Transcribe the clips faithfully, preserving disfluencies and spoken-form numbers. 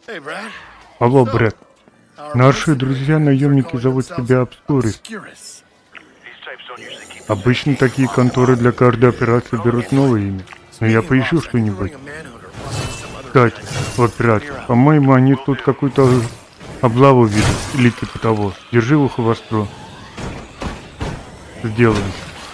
Алло, Брэд. Наши друзья-наемники зовут себя Обскурис. Обычно такие конторы для каждой операции берут новое имя. Но я поищу что-нибудь. Кстати, в операции. По-моему, они тут какую-то облаву видят. Или типа того. Держи ухо востро. Сделаем.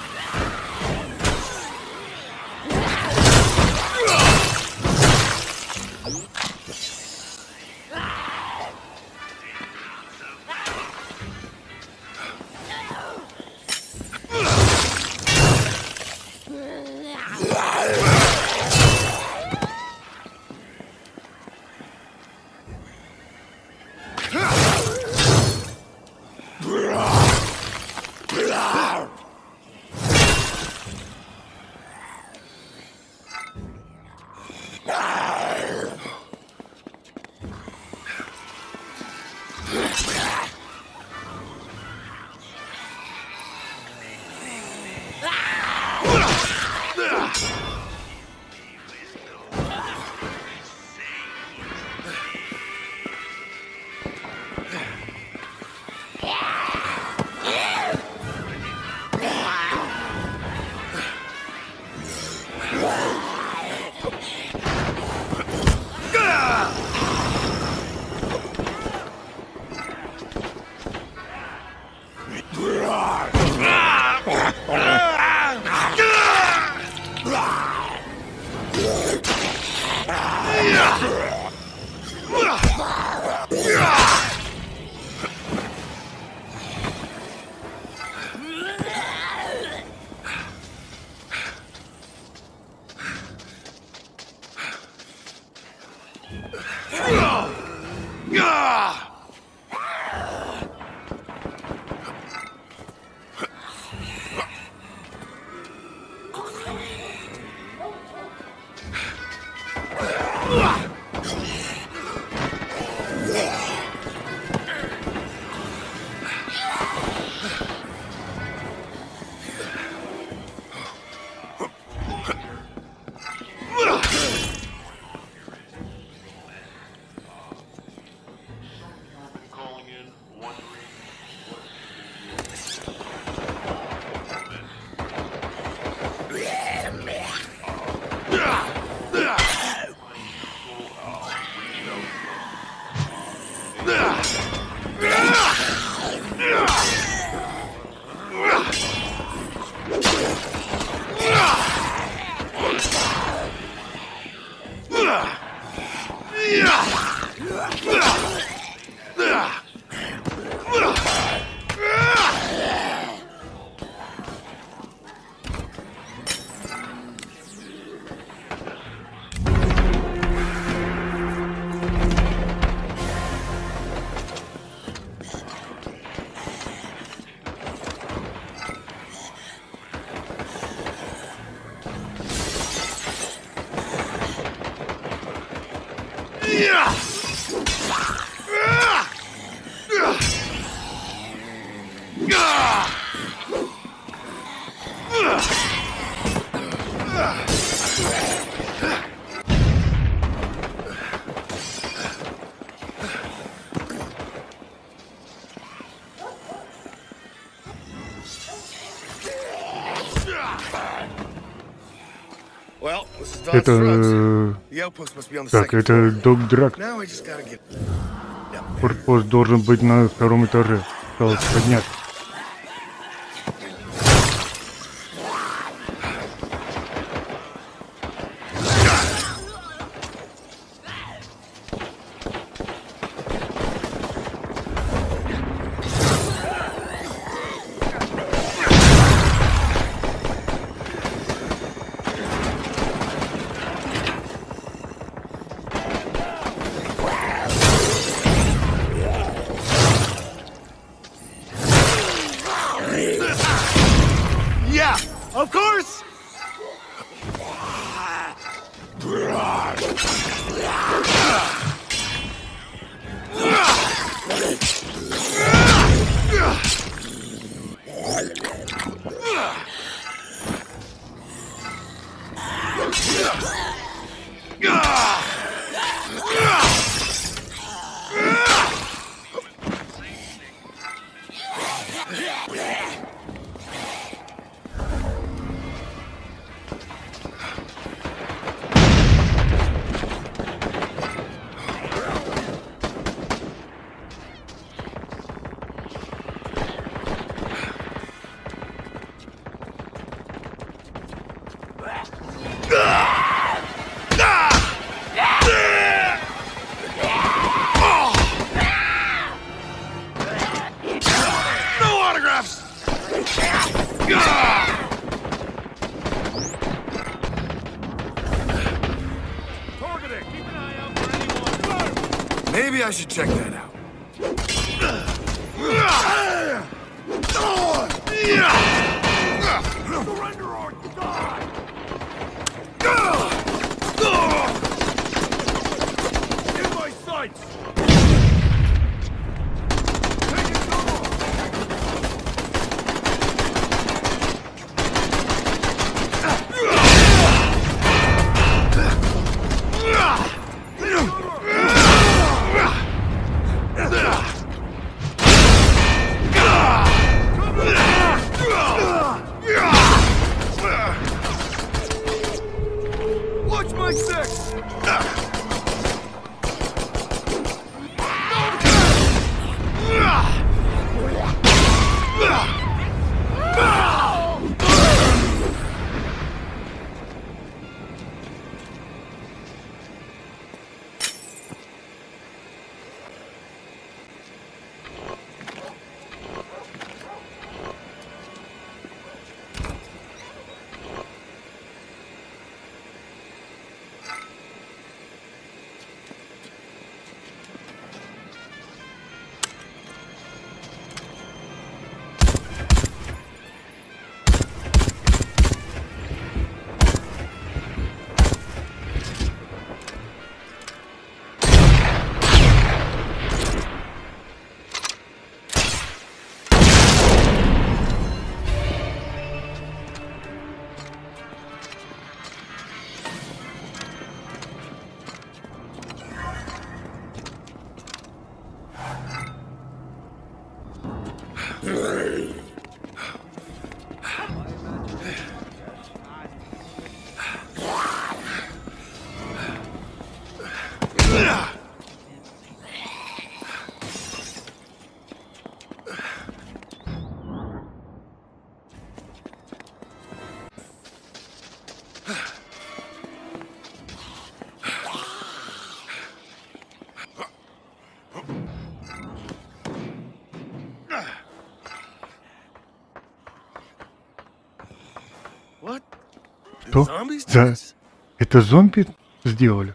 Это... Так, это Док Драк. Форпост должен быть на втором этаже. Осталось поднять. Maybe I should check that out. Surrender or die! In my sights! Watch my six! Что? Да. Это зомби сделали?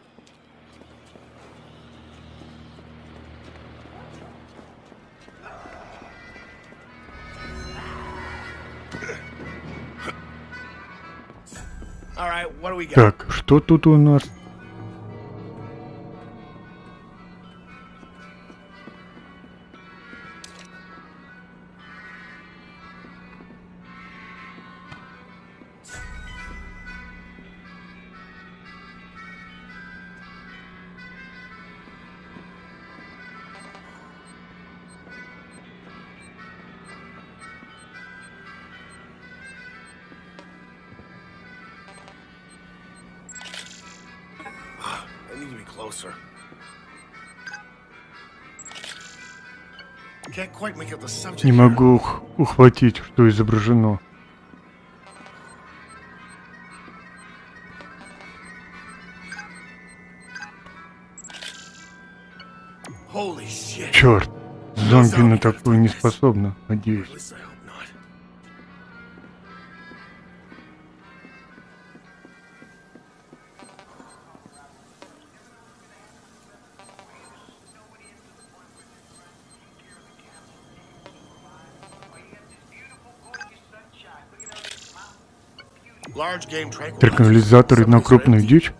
Так, что тут у нас? Не могу ух ухватить, что изображено. Черт, зомби на такое не способны, надеюсь. Транквилизаторы на крупную дичь?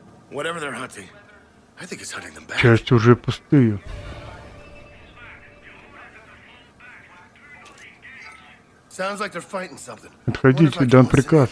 Часть уже пустые. Отходите, дам приказ.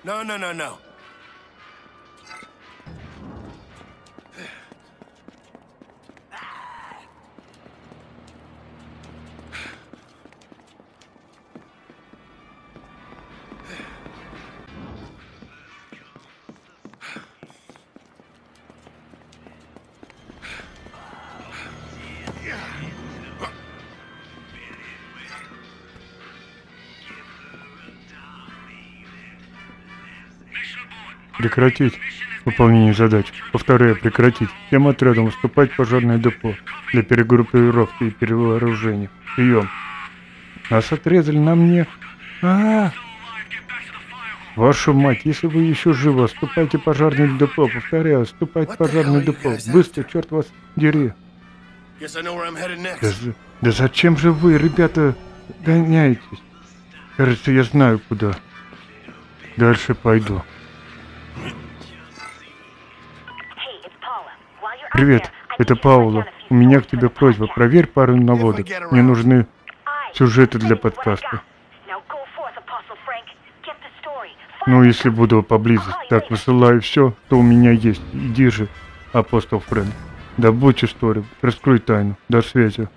No, no, no, no. Прекратить выполнение задач. Повторяю, прекратить. Всем отрядам выступать в пожарное депо для перегруппировки и перевооружения. Прием. Нас отрезали на мне. А, -а, а Вашу мать, если вы еще живы, вступайте в пожарное депо. Повторяю, вступайте в пожарное депо. Быстро, черт вас дери. Да, да зачем же вы, ребята, гоняетесь? Кажется, я знаю куда. Дальше пойду. Привет, это Паула. У меня к тебе просьба. Проверь пару наводок. Мне нужны сюжеты для подкаста. Ну, если буду поблизости. Так, высылаю все, что у меня есть. Иди же, апостол Фрэнк. Добудь историю. Раскрой тайну. До связи.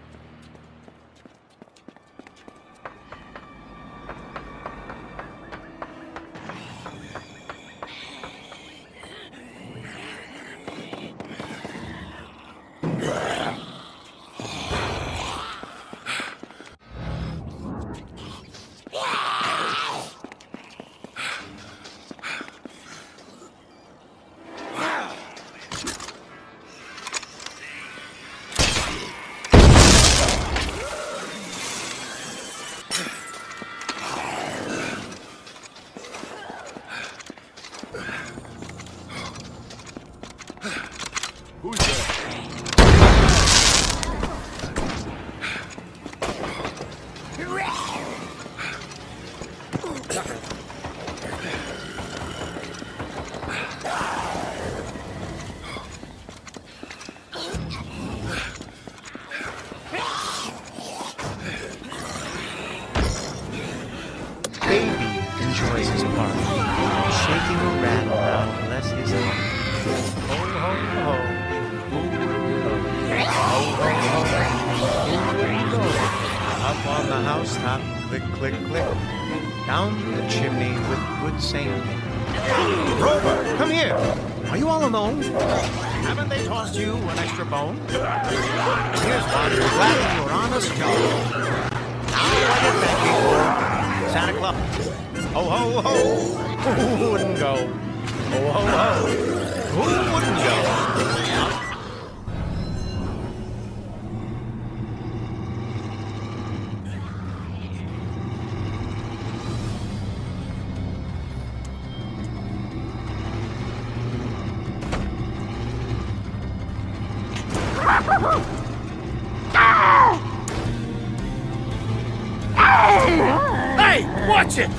Hey, watch it!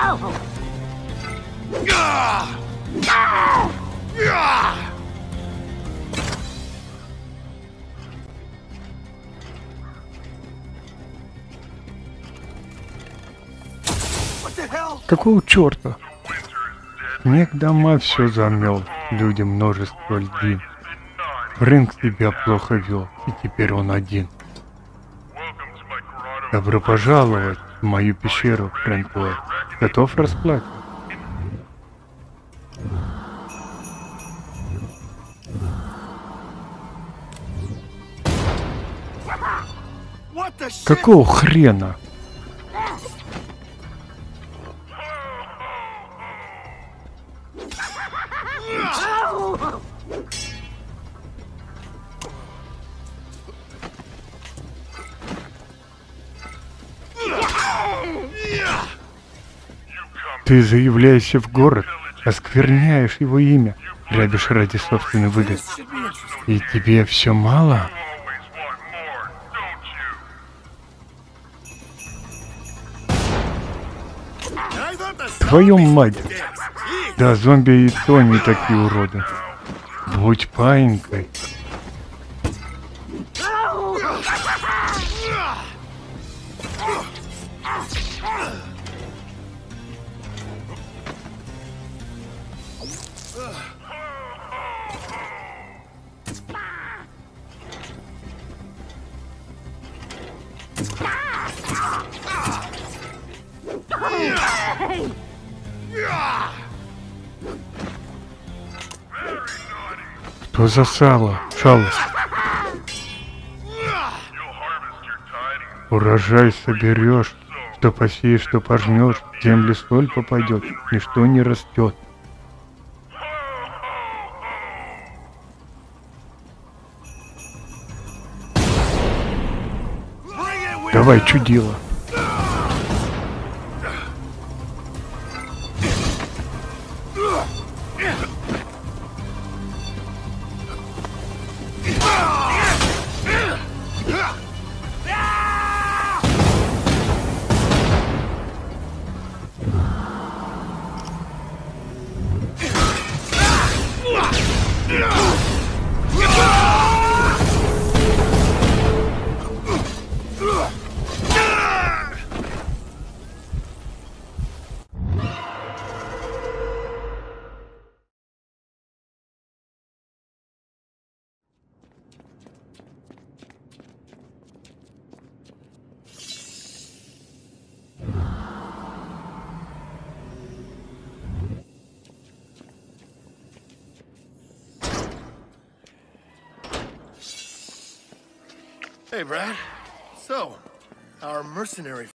Какого черта? Снег дома все замел, люди множество льдин. Брэнк себя плохо вел, и теперь он один. Добро пожаловать в мою пещеру, Фрэнк Уайт. Готов расплатиться? Какого хрена? Ты заявляешься в город, оскверняешь его имя, грабишь ради собственной выгоды. И тебе все мало? Твою мать! Да, зомби и то не такие уроды. Будь паинькой. Что за сало? Шалость. Урожай соберешь, что посеешь, что пожнешь, в землю соль попадет, ничто не растет. Давай, чудило. Hey, Brad. So, our mercenary